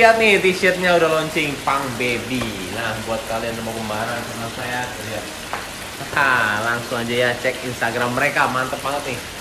lihat nih t-shirtnya udah launching Pang Baby. Nah, buat kalian yang mau kembaran sama saya, lihat. Langsung aja ya cek Instagram mereka, mantep banget nih.